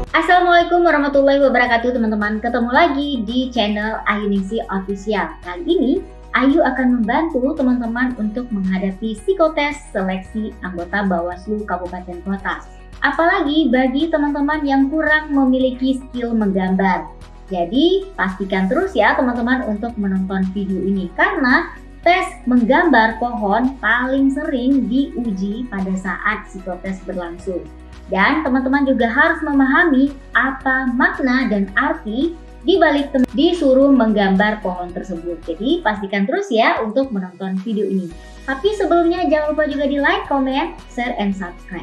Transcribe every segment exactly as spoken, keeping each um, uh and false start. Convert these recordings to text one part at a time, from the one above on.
Assalamualaikum warahmatullahi wabarakatuh teman-teman. Ketemu lagi di channel Ayuningsi Official. Kali ini Ayu akan membantu teman-teman untuk menghadapi psikotes seleksi anggota Bawaslu Kabupaten Kota. Apalagi bagi teman-teman yang kurang memiliki skill menggambar. Jadi pastikan terus ya teman-teman untuk menonton video ini, karena tes menggambar pohon paling sering diuji pada saat psikotes berlangsung. Dan teman-teman juga harus memahami apa makna dan arti di balik disuruh menggambar pohon tersebut. Jadi pastikan terus ya untuk menonton video ini. Tapi sebelumnya jangan lupa juga di like, comment, share, and subscribe.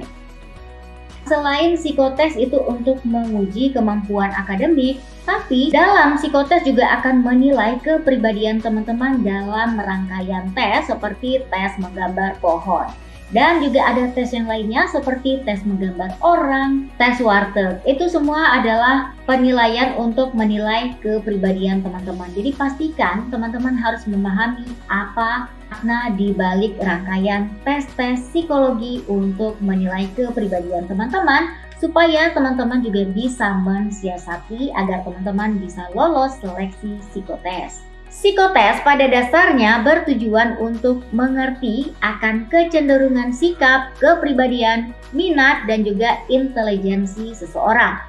Selain psikotes itu untuk menguji kemampuan akademik, tapi dalam psikotes juga akan menilai kepribadian teman-teman dalam rangkaian tes seperti tes menggambar pohon. Dan juga ada tes yang lainnya seperti tes menggambar orang, tes warteg. Itu semua adalah penilaian untuk menilai kepribadian teman-teman. Jadi pastikan teman-teman harus memahami apa makna di balik rangkaian tes-tes psikologi untuk menilai kepribadian teman-teman, supaya teman-teman juga bisa mensiasati agar teman-teman bisa lolos seleksi psikotes. Psikotes pada dasarnya bertujuan untuk mengerti akan kecenderungan sikap, kepribadian, minat, dan juga intelijensi seseorang.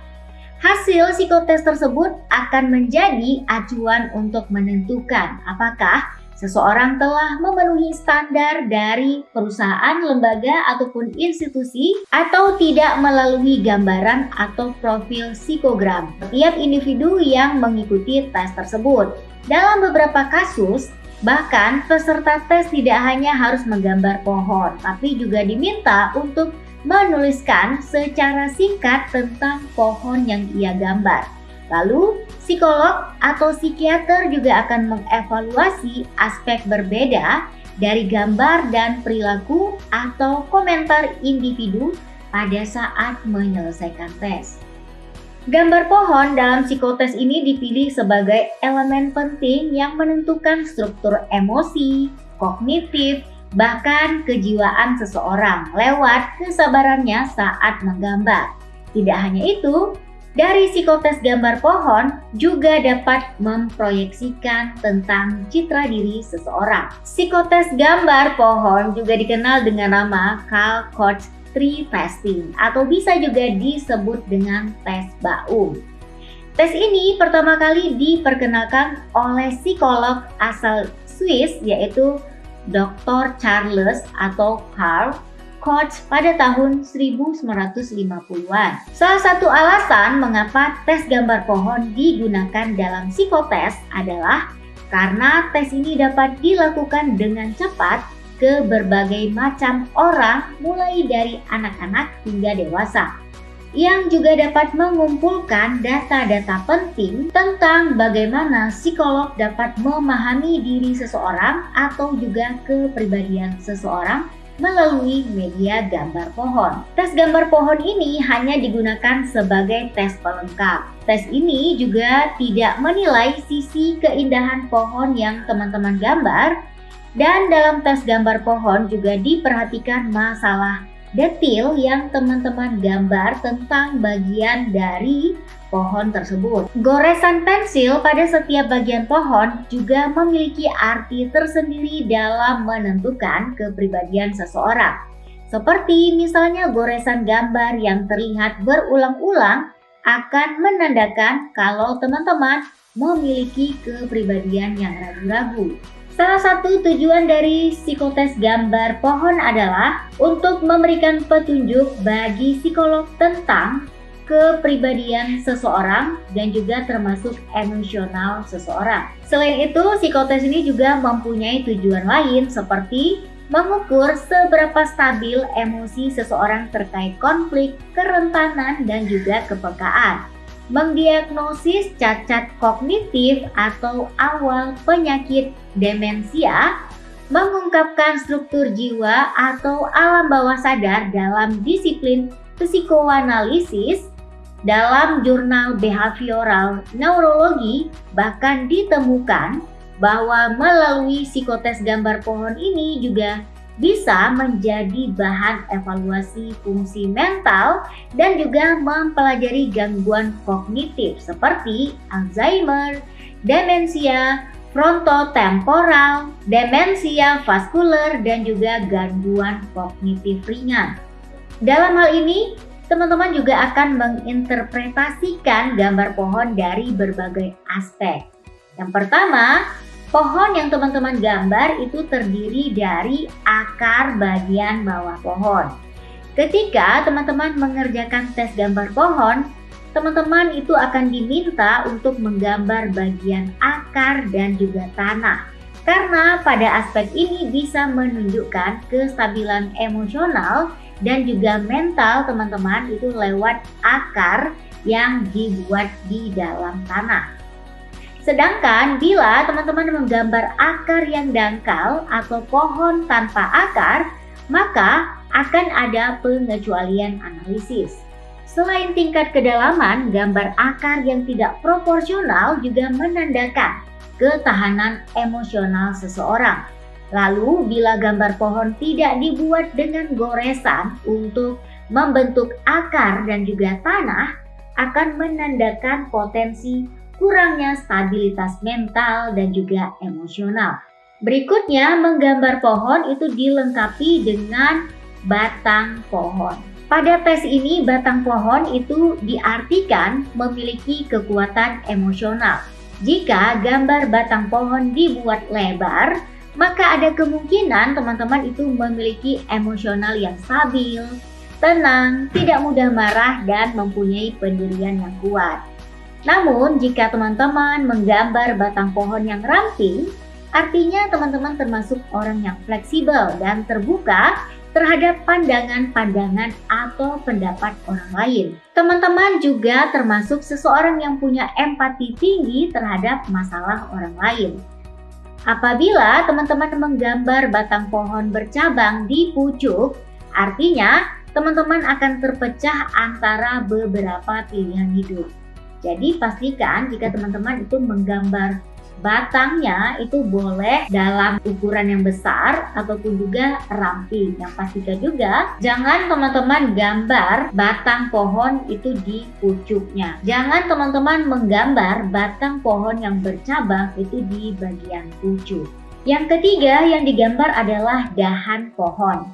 Hasil psikotes tersebut akan menjadi acuan untuk menentukan apakah seseorang telah memenuhi standar dari perusahaan, lembaga, ataupun institusi, atau tidak melalui gambaran atau profil psikogram setiap individu yang mengikuti tes tersebut. Dalam beberapa kasus, bahkan peserta tes tidak hanya harus menggambar pohon, tapi juga diminta untuk menuliskan secara singkat tentang pohon yang ia gambar. Lalu, psikolog atau psikiater juga akan mengevaluasi aspek berbeda dari gambar dan perilaku atau komentar individu pada saat menyelesaikan tes. Gambar pohon dalam psikotes ini dipilih sebagai elemen penting yang menentukan struktur emosi, kognitif, bahkan kejiwaan seseorang lewat kesabarannya saat menggambar. Tidak hanya itu, dari psikotes gambar pohon juga dapat memproyeksikan tentang citra diri seseorang. Psikotes gambar pohon juga dikenal dengan nama Karl-Cox Tree Testing atau bisa juga disebut dengan tes Baum. Tes ini pertama kali diperkenalkan oleh psikolog asal Swiss yaitu doktor Charles atau Karl Cox pada tahun seribu sembilan ratus lima puluhan. Salah satu alasan mengapa tes gambar pohon digunakan dalam psikotes adalah karena tes ini dapat dilakukan dengan cepat ke berbagai macam orang mulai dari anak-anak hingga dewasa, yang juga dapat mengumpulkan data-data penting tentang bagaimana psikolog dapat memahami diri seseorang atau juga kepribadian seseorang melalui media gambar pohon. Tes gambar pohon ini hanya digunakan sebagai tes pelengkap. Tes ini juga tidak menilai sisi keindahan pohon yang teman-teman gambar. Dan dalam tes gambar pohon juga diperhatikan masalah detail yang teman-teman gambar tentang bagian dari pohon tersebut. Goresan pensil pada setiap bagian pohon juga memiliki arti tersendiri dalam menentukan kepribadian seseorang. Seperti misalnya goresan gambar yang terlihat berulang-ulang akan menandakan kalau teman-teman memiliki kepribadian yang ragu-ragu. Salah satu tujuan dari psikotes gambar pohon adalah untuk memberikan petunjuk bagi psikolog tentang kepribadian seseorang dan juga termasuk emosional seseorang. Selain itu, psikotes ini juga mempunyai tujuan lain seperti mengukur seberapa stabil emosi seseorang terkait konflik, kerentanan, dan juga kepekaan. Mendiagnosis cacat kognitif atau awal penyakit demensia, mengungkapkan struktur jiwa atau alam bawah sadar dalam disiplin psikoanalisis, dalam jurnal behavioral neurologi bahkan ditemukan bahwa melalui psikotes gambar pohon ini juga bisa menjadi bahan evaluasi fungsi mental dan juga mempelajari gangguan kognitif seperti Alzheimer, demensia frontotemporal, demensia vaskuler, dan juga gangguan kognitif ringan. Dalam hal ini, teman-teman juga akan menginterpretasikan gambar pohon dari berbagai aspek. Yang pertama, pohon yang teman-teman gambar itu terdiri dari akar bagian bawah pohon. Ketika teman-teman mengerjakan tes gambar pohon, teman-teman itu akan diminta untuk menggambar bagian akar dan juga tanah. Karena pada aspek ini bisa menunjukkan kestabilan emosional dan juga mental teman-teman itu lewat akar yang dibuat di dalam tanah. Sedangkan bila teman-teman menggambar akar yang dangkal atau pohon tanpa akar, maka akan ada pengecualian analisis. Selain tingkat kedalaman, gambar akar yang tidak proporsional juga menandakan ketahanan emosional seseorang. Lalu, bila gambar pohon tidak dibuat dengan goresan untuk membentuk akar dan juga tanah, akan menandakan potensi kurangnya stabilitas mental dan juga emosional. Berikutnya, menggambar pohon itu dilengkapi dengan batang pohon. Pada tes ini, batang pohon itu diartikan memiliki kekuatan emosional. Jika gambar batang pohon dibuat lebar, maka ada kemungkinan teman-teman itu memiliki emosional yang stabil, tenang, tidak mudah marah, dan mempunyai pendirian yang kuat. Namun, jika teman-teman menggambar batang pohon yang ramping, artinya teman-teman termasuk orang yang fleksibel dan terbuka terhadap pandangan-pandangan atau pendapat orang lain. Teman-teman juga termasuk seseorang yang punya empati tinggi terhadap masalah orang lain. Apabila teman-teman menggambar batang pohon bercabang di pucuk, artinya teman-teman akan terpecah antara beberapa pilihan hidup. Jadi pastikan jika teman-teman itu menggambar batangnya itu boleh dalam ukuran yang besar ataupun juga ramping. Yang pastikan juga jangan teman-teman gambar batang pohon itu di pucuknya. Jangan teman-teman menggambar batang pohon yang bercabang itu di bagian pucuk. Yang ketiga yang digambar adalah dahan pohon.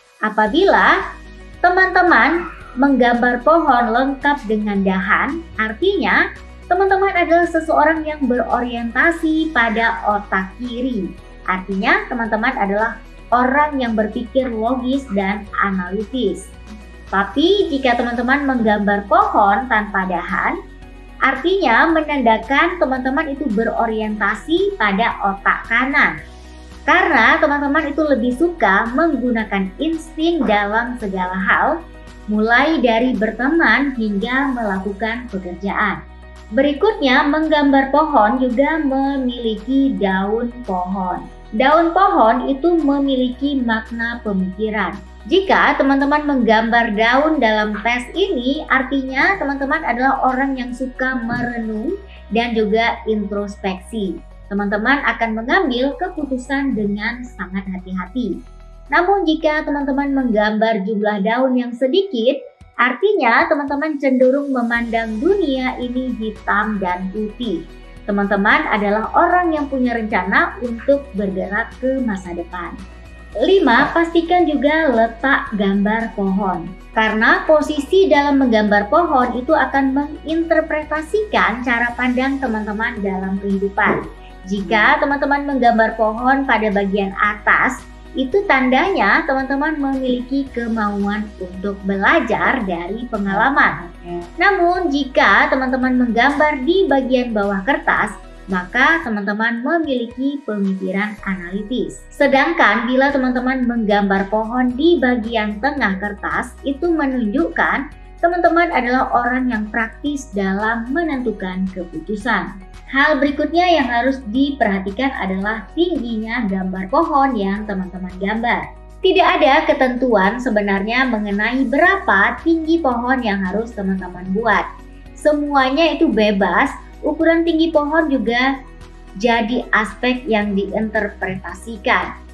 Apabila teman-teman menggambar pohon lengkap dengan dahan, artinya teman-teman adalah seseorang yang berorientasi pada otak kiri. Artinya teman-teman adalah orang yang berpikir logis dan analitis. Tapi jika teman-teman menggambar pohon tanpa dahan, artinya menandakan teman-teman itu berorientasi pada otak kanan. Karena teman-teman itu lebih suka menggunakan insting dalam segala hal, mulai dari berteman hingga melakukan pekerjaan. Berikutnya, menggambar pohon juga memiliki daun pohon. Daun pohon itu memiliki makna pemikiran. Jika teman-teman menggambar daun dalam tes ini, artinya teman-teman adalah orang yang suka merenung dan juga introspeksi. Teman-teman akan mengambil keputusan dengan sangat hati-hati. Namun jika teman-teman menggambar jumlah daun yang sedikit, artinya teman-teman cenderung memandang dunia ini hitam dan putih. Teman-teman adalah orang yang punya rencana untuk bergerak ke masa depan. lima. Pastikan juga letak gambar pohon. Karena posisi dalam menggambar pohon itu akan menginterpretasikan cara pandang teman-teman dalam kehidupan. Jika teman-teman menggambar pohon pada bagian atas, itu tandanya teman-teman memiliki kemauan untuk belajar dari pengalaman. Namun jika teman-teman menggambar di bagian bawah kertas, maka teman-teman memiliki pemikiran analitis. Sedangkan bila teman-teman menggambar pohon di bagian tengah kertas, itu menunjukkan teman-teman adalah orang yang praktis dalam menentukan keputusan. Hal berikutnya yang harus diperhatikan adalah tingginya gambar pohon yang teman-teman gambar. Tidak ada ketentuan sebenarnya mengenai berapa tinggi pohon yang harus teman-teman buat. Semuanya itu bebas, ukuran tinggi pohon juga jadi aspek yang diinterpretasikan.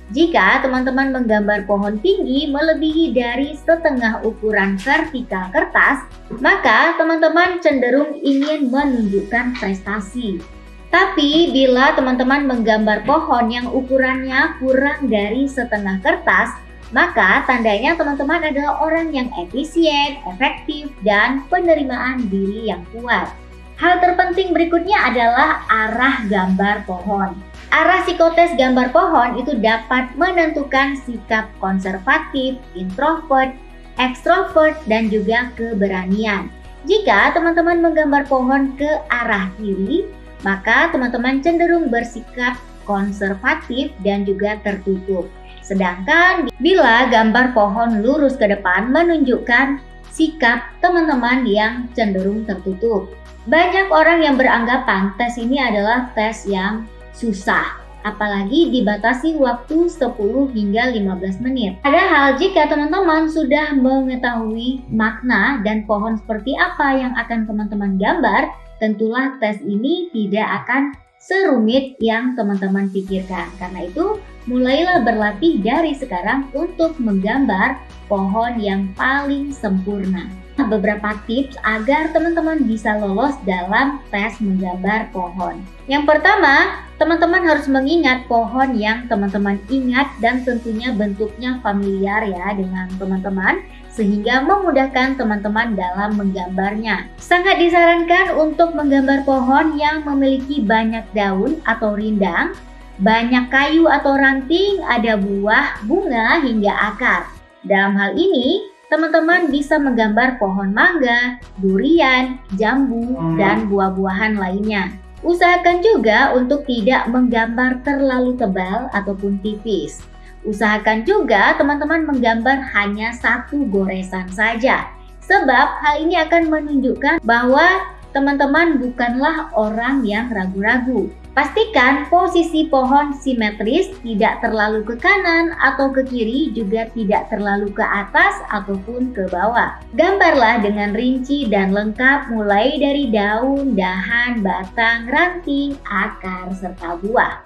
Jika teman-teman menggambar pohon tinggi melebihi dari setengah ukuran vertikal kertas, maka teman-teman cenderung ingin menunjukkan prestasi. Tapi bila teman-teman menggambar pohon yang ukurannya kurang dari setengah kertas, maka tandanya teman-teman adalah orang yang efisien, efektif, dan penerimaan diri yang kuat. Hal terpenting berikutnya adalah arah gambar pohon. Arah psikotes gambar pohon itu dapat menentukan sikap konservatif, introvert, ekstrovert, dan juga keberanian. Jika teman-teman menggambar pohon ke arah kiri, maka teman-teman cenderung bersikap konservatif dan juga tertutup. Sedangkan bila gambar pohon lurus ke depan menunjukkan sikap teman-teman yang cenderung tertutup. Banyak orang yang beranggapan tes ini adalah tes yang susah, apalagi dibatasi waktu sepuluh hingga lima belas menit. Padahal jika teman-teman sudah mengetahui makna dan pohon seperti apa yang akan teman-teman gambar, tentulah tes ini tidak akan serumit yang teman-teman pikirkan. Karena itu, mulailah berlatih dari sekarang untuk menggambar pohon yang paling sempurna. Beberapa tips agar teman-teman bisa lolos dalam tes menggambar pohon. Yang pertama, teman-teman harus mengingat pohon yang teman-teman ingat dan tentunya bentuknya familiar ya dengan teman-teman, sehingga memudahkan teman-teman dalam menggambarnya. Sangat disarankan untuk menggambar pohon yang memiliki banyak daun atau rindang, banyak kayu atau ranting, ada buah, bunga, hingga akar. Dalam hal ini, teman-teman bisa menggambar pohon mangga, durian, jambu, dan buah-buahan lainnya. Usahakan juga untuk tidak menggambar terlalu tebal ataupun tipis. Usahakan juga teman-teman menggambar hanya satu goresan saja, sebab hal ini akan menunjukkan bahwa teman-teman bukanlah orang yang ragu-ragu. Pastikan posisi pohon simetris, tidak terlalu ke kanan atau ke kiri, juga tidak terlalu ke atas ataupun ke bawah. Gambarlah dengan rinci dan lengkap mulai dari daun, dahan, batang, ranting, akar, serta buah.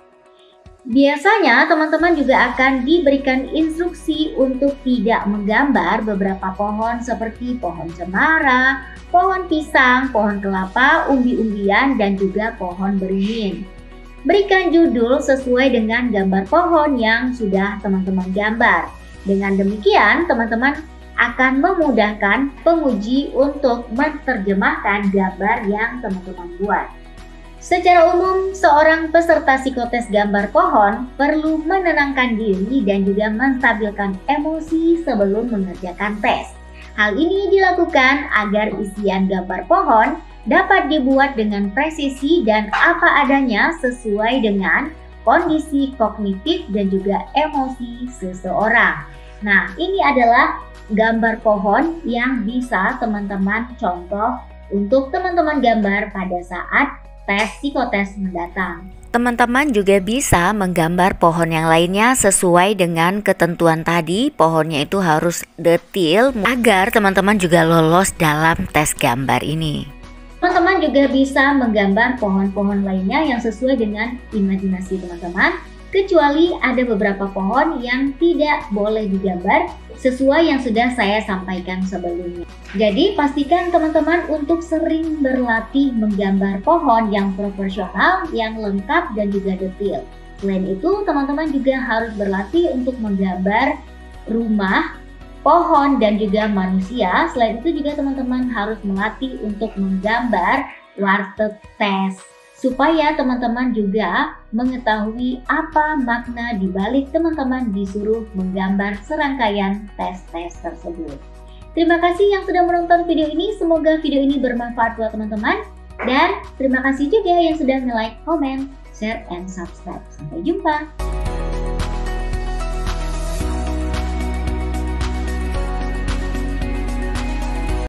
Biasanya teman-teman juga akan diberikan instruksi untuk tidak menggambar beberapa pohon seperti pohon cemara, pohon pisang, pohon kelapa, umbi-umbian, dan juga pohon beringin. Berikan judul sesuai dengan gambar pohon yang sudah teman-teman gambar. Dengan demikian, teman-teman akan memudahkan penguji untuk menerjemahkan gambar yang teman-teman buat. Secara umum, seorang peserta psikotes gambar pohon perlu menenangkan diri dan juga menstabilkan emosi sebelum mengerjakan tes. Hal ini dilakukan agar isian gambar pohon dapat dibuat dengan presisi dan apa adanya sesuai dengan kondisi kognitif dan juga emosi seseorang. Nah, ini adalah gambar pohon yang bisa teman-teman contoh untuk teman-teman gambar pada saat tes psikotes mendatang. Teman-teman juga bisa menggambar pohon yang lainnya sesuai dengan ketentuan tadi. Pohonnya itu harus detil agar teman-teman juga lolos dalam tes gambar ini. Teman-teman juga bisa menggambar pohon-pohon lainnya yang sesuai dengan imajinasi teman-teman, kecuali ada beberapa pohon yang tidak boleh digambar sesuai yang sudah saya sampaikan sebelumnya. Jadi pastikan teman-teman untuk sering berlatih menggambar pohon yang proporsional, yang lengkap dan juga detail. Selain itu, teman-teman juga harus berlatih untuk menggambar rumah, pohon, dan juga manusia. Selain itu juga teman-teman harus melatih untuk menggambar warteg tes, supaya teman-teman juga mengetahui apa makna dibalik teman-teman disuruh menggambar serangkaian tes-tes tersebut. Terima kasih yang sudah menonton video ini, semoga video ini bermanfaat buat teman-teman. Dan terima kasih juga yang sudah nge-like, comment, share, and subscribe. Sampai jumpa!